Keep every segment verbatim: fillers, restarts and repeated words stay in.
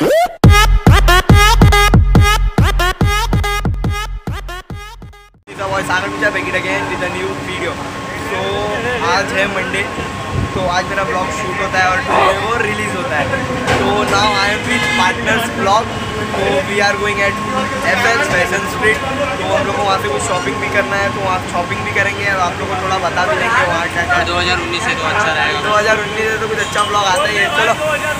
Sagar Mishra back again with a new video. तो आज है मंडे, तो आज मेरा ब्लॉग शूट होता है और टुडे वो रिलीज़ होता है। तो now I am with partners blog. तो we are going at F S fashion street. तो हम लोग को वहाँ से कुछ शॉपिंग भी करना है, तो वहाँ शॉपिंग भी करेंगे और आप लोग को थोड़ा बता भी देंगे वहाँ क्या क्या। दो हज़ार उन्नीस से तो अच्छा रहेगा, दो हज़ार उन्नीस से तो कुछ अच्छा ब्लॉग आता ही है। चलो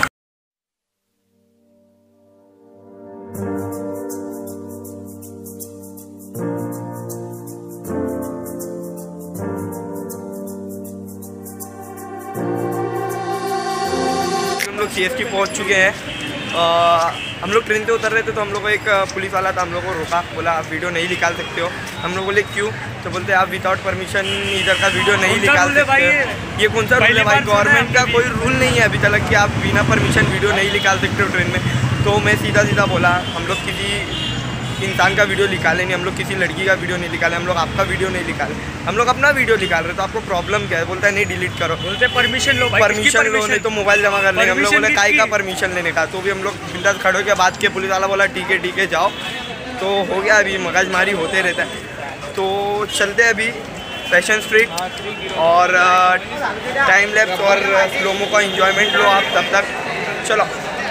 हम लोग सी एस टी पहुँच चुके हैं। आ, हम लोग ट्रेन से उतर रहे थे तो हम लोग को एक पुलिस वाला था, हम लोग को रोका, बोला आप वीडियो नहीं निकाल सकते हो। हम लोग बोले क्यों? तो बोलते आप विदाउट परमिशन इधर का वीडियो नहीं निकाल सकते। ये कौन सा रूल है भाई? गवर्नमेंट का कोई रूल नहीं है अभी तक कि आप बिना परमिशन वीडियो नहीं निकाल सकते हो ट्रेन में। तो मैं सीधा सीधा बोला हम लोग किसी इंसान का वीडियो निकाले नहीं, हम लोग किसी लड़की का वीडियो नहीं निकाले, हम लोग आपका वीडियो नहीं निकाले, हम लोग अपना वीडियो निकाल रहे। तो आपको प्रॉब्लम क्या है? बोलता है नहीं डिलीट करो। बोलते परमिशन लो, परमिशन लो नहीं तो मोबाइल जमा कर लेंगे। हम लोग बोले काय का परमिशन लेने का? तो भी हम लोग बिंदास खड़े के बाद के पुलिस वाला बोला ठीक है ठीक है जाओ। तो हो गया, अभी मगजमारी होते रहता है। तो चलते अभी फैशन स्ट्रीट और टाइम लैप्स और स्लोमो का इंजॉयमेंट लो आप तब तक। चलो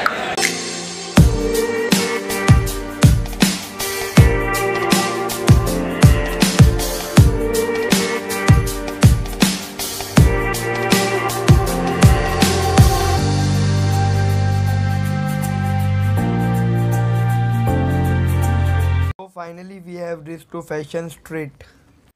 finally we have reached to fashion street.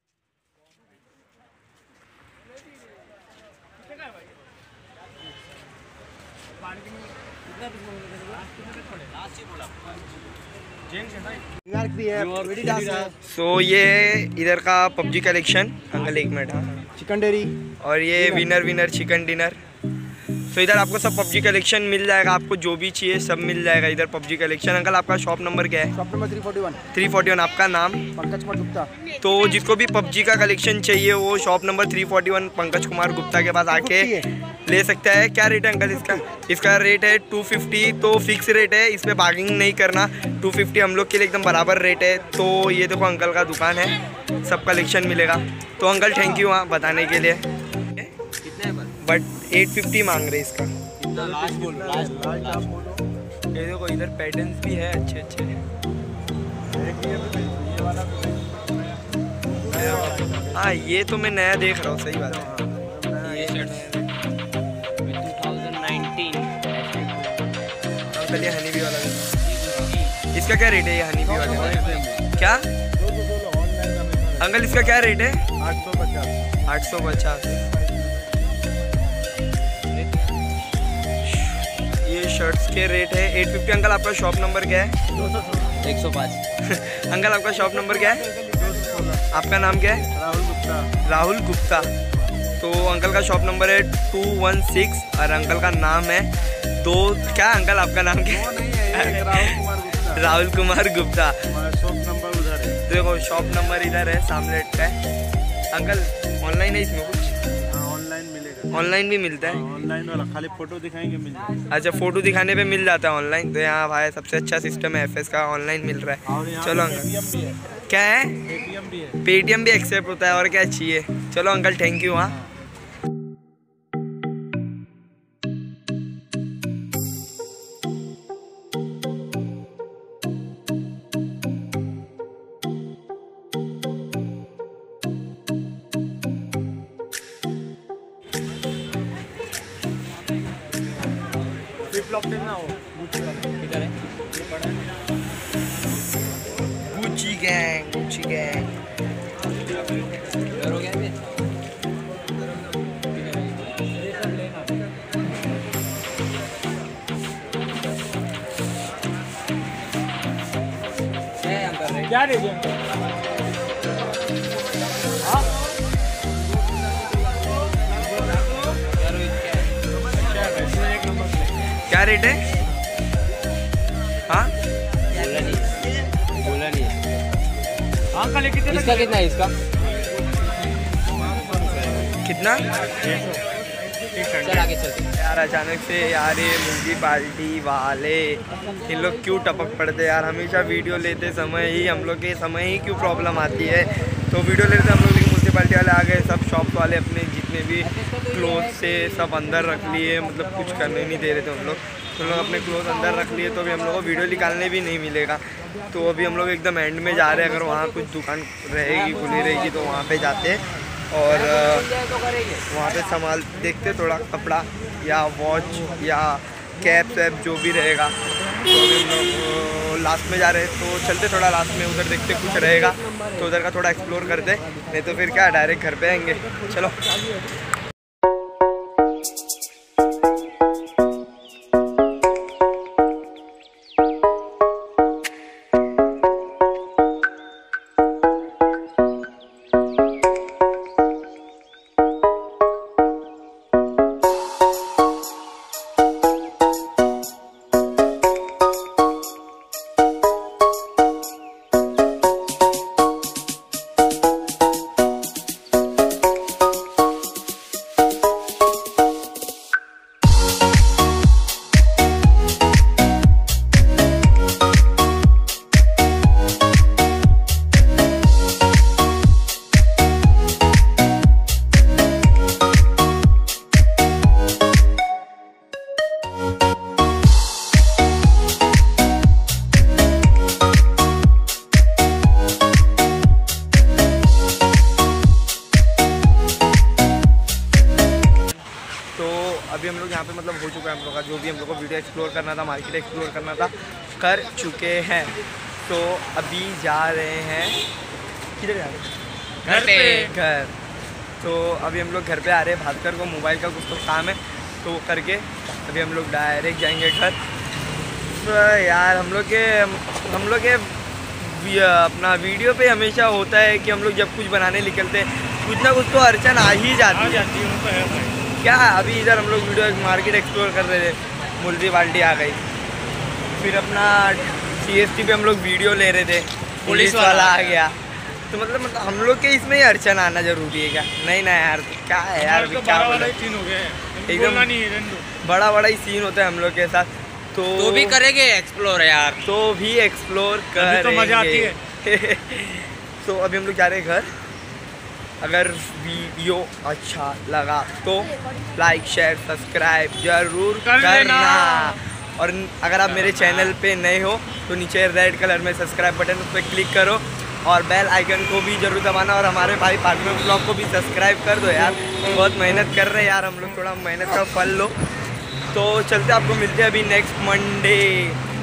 So so, ये इधर का पबजी कलेक्शन। अंकल एक मिनट। हाँ, चिकन डेरी और ये विनर विनर चिकन डिनर। तो इधर आपको सब पबजी कलेक्शन मिल जाएगा, आपको जो भी चाहिए सब मिल जाएगा इधर पबजी कलेक्शन। अंकल आपका शॉप नंबर क्या है? Shop number three forty one. Three forty one. आपका नाम? पंकज कुमार गुप्ता। तो जिसको भी पबजी का कलेक्शन चाहिए वो shop number three forty one Pankaj Kumar Gupta के पास आके ले सकता है। क्या रेट है अंकल इसका? इसका रेट है टू फिफ्टी। तो फिक्स रेट है, इस पर बार्गिंग नहीं करना। टू फिफ्टी हम लोग के लिए एकदम बराबर रेट है। तो ये देखो अंकल का दुकान है, सब कलेक्शन मिलेगा। तो अंकल थैंक यू हाँ बताने के लिए। बट एट फिफ्टी मांग रहे इसका। लास्ट बोल, लास्ट बोल, लास्ट बोल। ये देखो इधर पैटर्न्स भी है अच्छे अच्छे। हाँ ये तो मैं नया देख रहा हूँ, सही बात है। ये शर्ट्स दो हज़ार उन्नीस। अंकल ये हनी बी वाला इसका क्या रेट है? ये हनी बी वाले क्या अंकल इसका क्या रेट है? आठ सौ पचास। आठ सौ पचास। ये शर्ट्स के रेट है एट फिफ्टी। अंकल आपका शॉप नंबर क्या है? एक सौ पाँच। अंकल आपका शॉप नंबर क्या है? आपका नाम क्या है? राहुल गुप्ता। राहुल गुप्ता। तो अंकल का शॉप नंबर है टू वन सिक्स और अंकल का नाम है दो क्या? अंकल आपका नाम क्या है? राहुल कुमार गुप्ता। राहुल कुमार गुप्ता। शॉप नंबर उधर है, देखो शॉप नंबर इधर है सामने का है। अंकल ऑनलाइन है इसमें कुछ? ऑनलाइन मिलेगा, ऑनलाइन भी मिलता है। ऑनलाइन वाला खाली फोटो दिखाएंगे मिल जाएगा। अच्छा फोटो दिखाने पे मिल जाता है ऑनलाइन। तो यहाँ भाई सबसे अच्छा सिस्टम है एफ एस का, ऑनलाइन मिल रहा है। चलो अंकल क्या है? पेटीएम भी है। पेटीएम भी एक्सेप्ट होता है और क्या चाहिए। चलो अंकल थैंक यू हाँ। किधर है? Gucci gang, Gucci gang. हो गया ये? क्या रेट है? हाँ क्या रेट है? हाँ बोला नहीं, बोला नहीं। इसका कितना है? इसका कितना? चल आगे चलते हैं। यार अचानक से यार ये म्यूनसिपाल्टी वाले इन लोग क्यों टपक पड़ते यार, हमेशा वीडियो लेते समय ही हम लोग के समय ही क्यों प्रॉब्लम आती है। तो वीडियो लेते हम लोग, लेकिन म्यूनसिपाल्टी वाले आ गए, सब शॉप वाले अपने जितने भी क्लोथ से सब अंदर रख लिए, मतलब कुछ करने नहीं दे रहे थे हम लोग। तो लोग अपने क्लोथ अंदर रख लिए, तो अभी हम लोग को वीडियो निकालने भी नहीं मिलेगा। तो अभी हम लोग एकदम एंड में जा रहे हैं, अगर वहाँ कुछ दुकान रहेगी खुली रहेगी तो वहाँ पे जाते हैं और वहाँ पे संभाल देखते थोड़ा कपड़ा या वॉच या कैप वैप जो भी रहेगा। तो अभी हम लोग लास्ट में जा रहे हैं, तो चलते थोड़ा लास्ट में, उधर देखते कुछ रहेगा तो उधर का थोड़ा एक्सप्लोर करते, नहीं तो फिर क्या डायरेक्ट घर पे आएंगे। चलो अभी हम लोग यहाँ पे मतलब हो चुका है हम लोग का जो भी हम लोग को वीडियो एक्सप्लोर करना था, मार्केट एक्सप्लोर करना था, कर चुके हैं। तो अभी जा रहे हैं, किधर जा रहे हैं? घर पे। घर। तो अभी हम लोग घर पे आ रहे हैं, भास्कर को मोबाइल का कुछ तो काम है तो वो करके अभी हम लोग डायरेक्ट जाएंगे घर। तो यार हम लोग के हम लोग के अपना वीडियो पे हमेशा होता है कि हम लोग जब कुछ बनाने निकलते हैं कुछ ना कुछ तो अड़चन आ ही जाती है। क्या अभी इधर हम लोग वीडियो मार्केट एक्सप्लोर कर रहे थे, म्यूनसिपाल्टी आ गई, फिर अपना सी एस टी पे हम लोग वीडियो ले रहे थे, पुलिस वाला आ गया। तो मतलब मतलब हम लोग के इसमें ही अड़चन आना जरूरी है क्या? नहीं ना यार, क्या है यार, अभी क्या सीन हो गया है, एकदम बड़ा बड़ा ही सीन होता है हम लोग के साथ। तो, तो भी करेंगे एक्सप्लोर यार, तो भी एक्सप्लोर करेंगे, तो मजा आती है। तो अभी हम लोग जा रहे हैं घर। अगर वीडियो अच्छा लगा तो लाइक शेयर सब्सक्राइब जरूर करना, और अगर आप मेरे चैनल पे नए हो तो नीचे रेड कलर में सब्सक्राइब बटन उस पर क्लिक करो और बेल आइकन को भी जरूर दबाना, और हमारे भाई पार्टनर ब्लॉग को भी सब्सक्राइब कर दो यार, बहुत मेहनत कर रहे हैं यार हम लोग, थोड़ा मेहनत का फल लो। तो चलते आपको मिलते हैं अभी नेक्स्ट मंडे।